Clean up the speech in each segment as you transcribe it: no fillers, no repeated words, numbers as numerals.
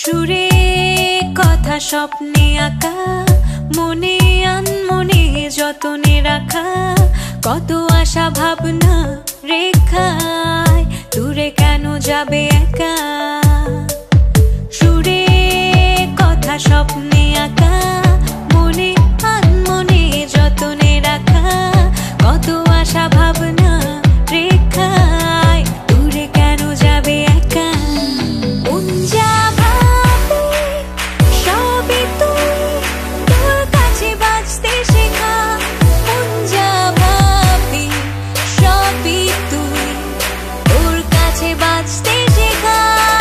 সুরে কথা স্বপ্নে আঁকা, মনে আনমনে যতনে রাখা, কত আশা ভাবনা রেখায় দূরে কেন যাবে একা। সুরে কথা স্বপ্নে আঁকা, মনে আনমনে যতনে রাখা, কত আশা ভাবনা রেখায় দূরে কেন যাবে একা। মন যা ভাবে সবই তুই, তোর কাছে বাঁচতে শেখা। মন যা ভাবে সবই তুই, তোর কাছে বাঁচতে শেখা।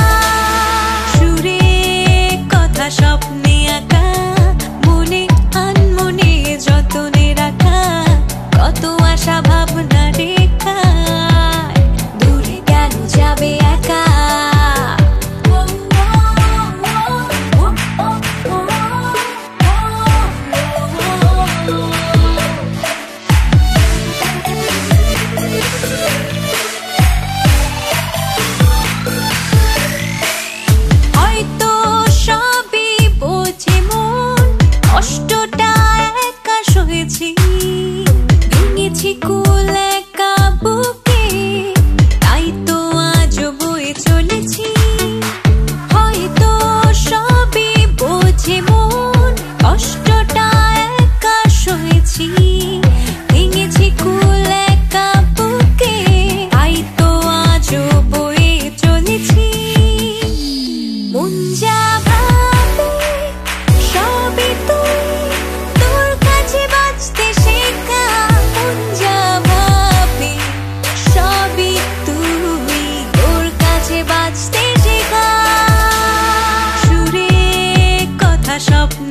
সুরে কথা স্বপ্নে আঁকা, মনে আনমনে যতনে রাখা, কত আশা ভাবনা রেখায় দূরে কেন যাবে একা। হয়তো সবই বোঝে মন, কষ্টটা একা সয়েছি, ভেঙেছি কুল একা বুকে, তাই তো আজ বয়ে চলেছি। হয়তো সবই বোঝে মন, কষ্টটা একা সয়েছি, ভেঙেছি কুল একা বুকে, তাই তো আজ বয়ে চলেছি। মন যা ভাবে সবই তুই, তোর কাছে বাঁচতে শেখা। মন যা ভাবে সবই তুই, তোর কাছে বাঁচতে শেখা। সুরে কথা স্বপ্ন